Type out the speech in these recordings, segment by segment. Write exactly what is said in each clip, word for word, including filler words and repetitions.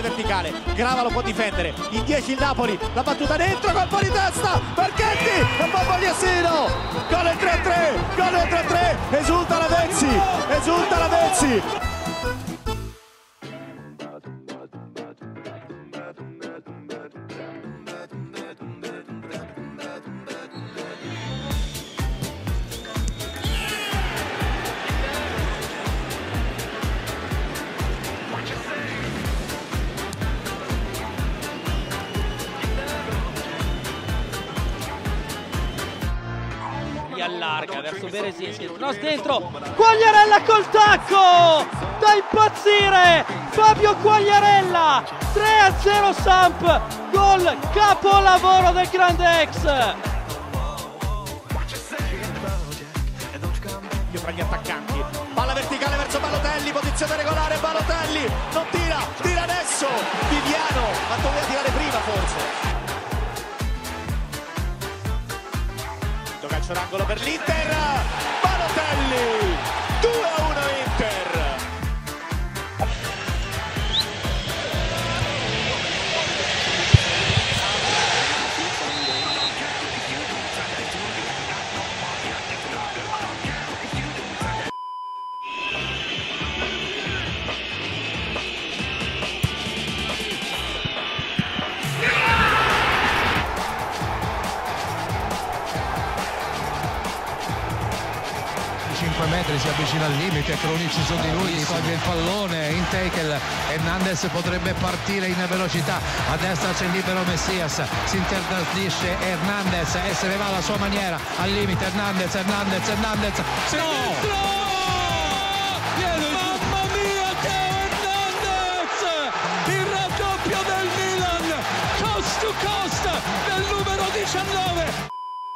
verticale, Grava lo può difendere, in dieci il Napoli, la battuta dentro, colpo di testa, Marchetti, e poi Bogliasino, gol il tre a tre, gol il tre a tre, esulta la Vezzi, esulta la Vezzi. Allarga verso Berezinski, cross dentro, Quagliarella col tacco, da impazzire Fabio Quagliarella, tre a zero Samp, gol capolavoro del grande ex. Io tra gli attaccanti, palla verticale verso Balotelli, posizione regolare, Balotelli, non tira, tira adesso, Viviano, ma doveva tirare prima forse. Calcio d'angolo per l'Inter, Balotelli, due a uno Inter. cinque metri, si avvicina al limite, Krunic su di lui, gli toglie il pallone, in tackle, Hernandez potrebbe partire in velocità, a destra c'è il libero Messias, si interdisce Hernandez e se ne va alla sua maniera, al limite Hernandez, Hernandez, Hernandez, no! Mamma mia, Teo Hernandez, il raddoppio del Milan, coast to coast del numero diciannove.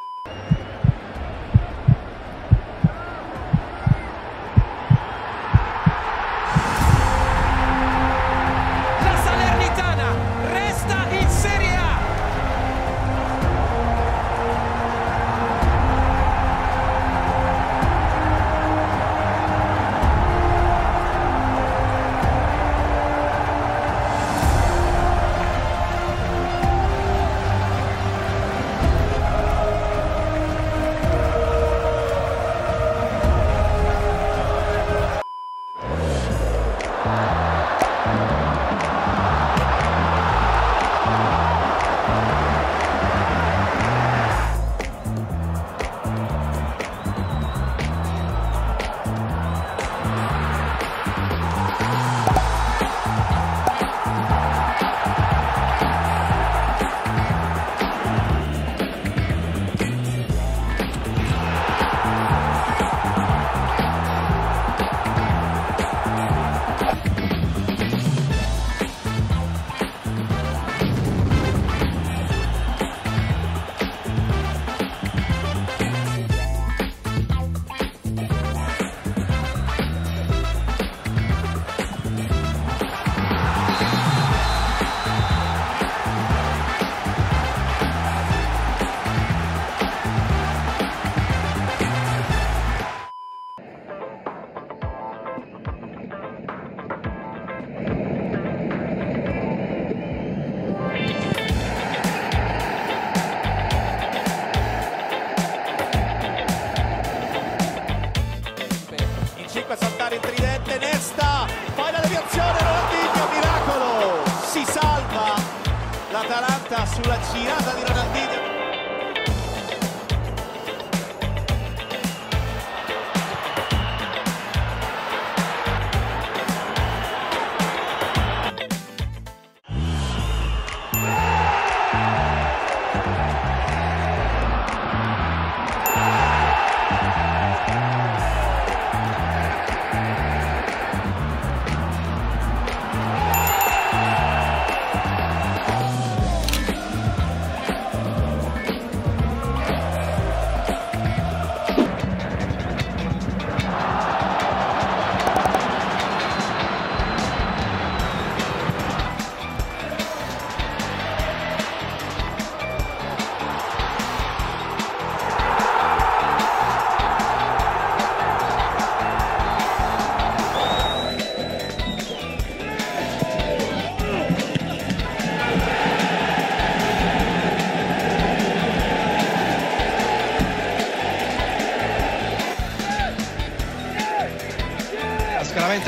cinque a saltare il tridente, Nesta, poi la deviazione, Ronaldinho, miracolo, si salva l'Atalanta sulla girata di Ronaldinho.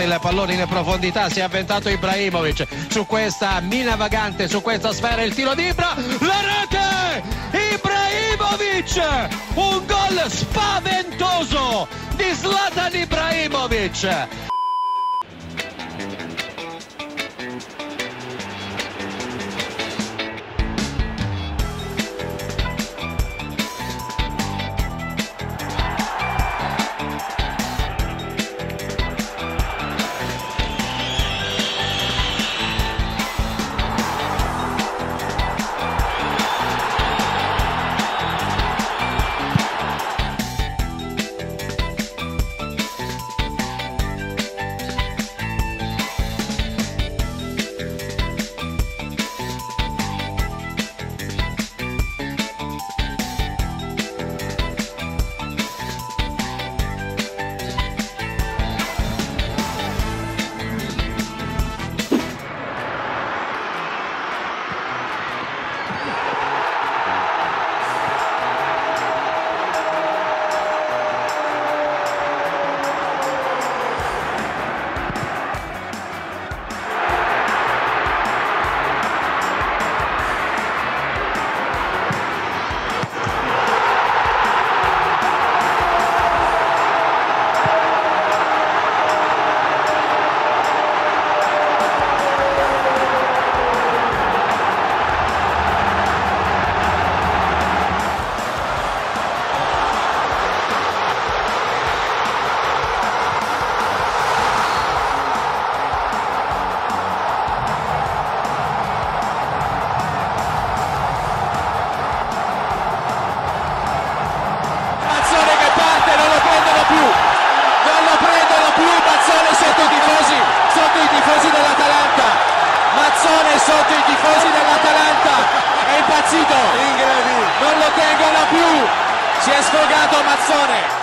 mette il pallone in profondità, si è avventato Ibrahimovic su questa mina vagante, su questa sfera, il tiro di Ibra, la rete! Ibrahimovic! Un gol spaventoso di Zlatan Ibrahimovic! Sotto i tifosi dell'Atalanta è impazzito, non lo tengono più, si è sfogato Mazzone.